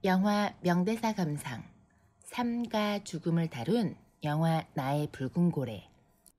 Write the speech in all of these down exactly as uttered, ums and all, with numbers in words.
영화 명대사 감상, 삶과 죽음을 다룬 영화 나의 붉은 고래.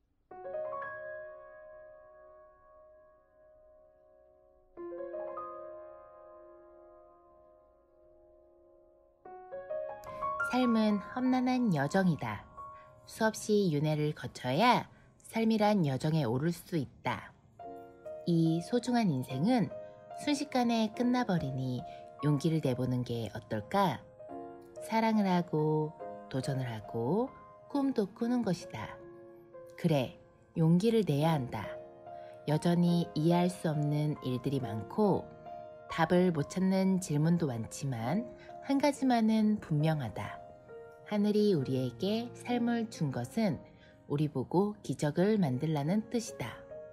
삶은 험난한 여정이다. 수없이 윤회를 거쳐야 삶이란 여정에 오를 수 있다. 이 소중한 인생은 순식간에 끝나버리니 용기를 내보는 게 어떨까? 사랑을 하고 도전을 하고 꿈도 꾸는 것이다. 그래, 용기를 내야 한다. 여전히 이해할 수 없는 일들이 많고 답을 못 찾는 질문도 많지만 한 가지만은 분명하다. 하늘이 우리에게 삶을 준 것은 우리 보고 기적을 만들라는 뜻이다.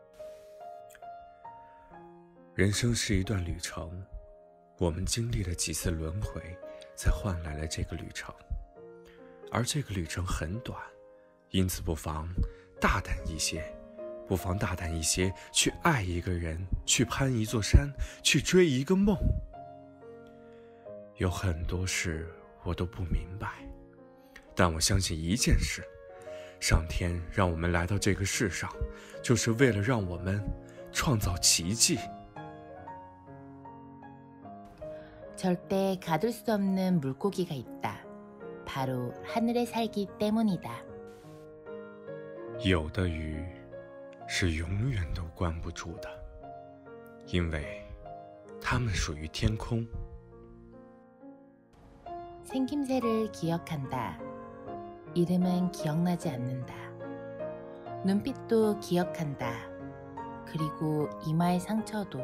人生是一段旅程，我们经历了几次轮回，才换来了这个旅程。而这个旅程很短，因此不妨大胆一些，不妨大胆一些，去爱一个人，去攀一座山，去追一个梦。有很多事我都不明白，但我相信一件事，上天让我们来到这个世上，就是为了让我们创造奇迹。 절대 가둘 수 없는 물고기가 있다. 바로 하늘에 살기 때문이다. 有的鱼是永远都关不住的，因为它们属于天空。 생김새를 기억한다. 이름은 기억나지 않는다. 눈빛도 기억한다. 그리고 이마의 상처도.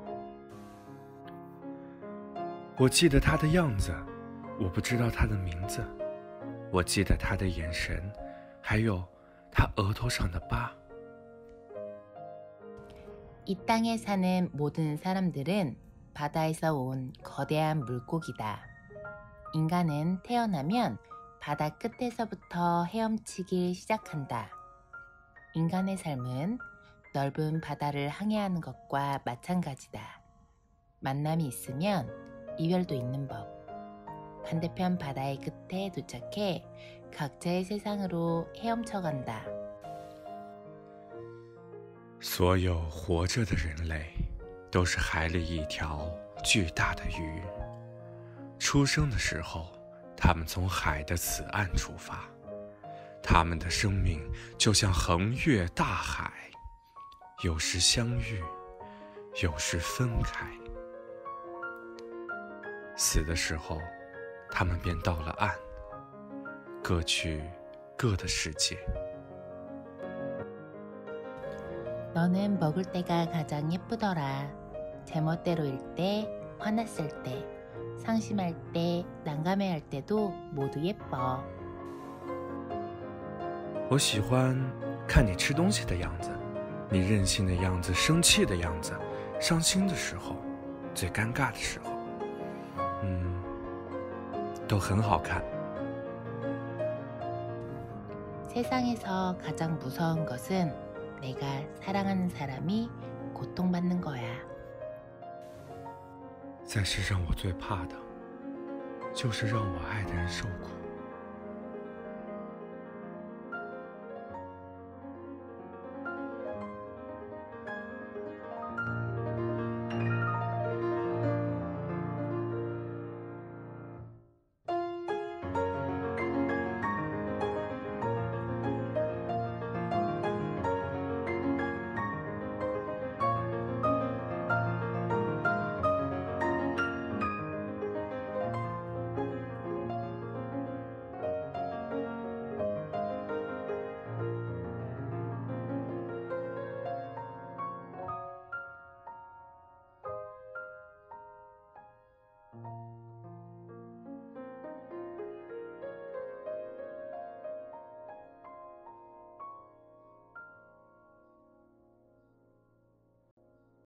我记得他的样子，我不知道他的名字。我记得他的眼神，还有他额头上的疤。 이 땅에 사는 모든 사람들은 바다에서 온 거대한 물고기다. 인간은 태어나면 바다 끝에서부터 헤엄치기 시작한다. 인간의 삶은 넓은 바다를 항해하는 것과 마찬가지다. 만남이 있으면 이별도 있는 법. 반대편 바다의 끝에 도착해 각자의 세상으로 헤엄쳐간다. 所有活着的人类都是海里一条巨大的鱼。出生的时候，他们从海的此岸出发，他们的生命就像横越大海，有时相遇，有时分开。 死的时候，他们便到了岸，各去各的世界。 너는 먹을 때가 가장 예쁘더라. 제멋대로일 때, 화났을 때, 상심할 때, 난감해할 때도 모두 예뻐. 我喜欢看你吃东西的样子，你任性的样子，生气的样子，伤心的时候，最尴尬的时候。 嗯，都很好看。 세상에서 가장 무서운 것은 내가 사랑하는 사람이 고통받는 거야. 在世上我最怕的，就是让我爱的人受苦。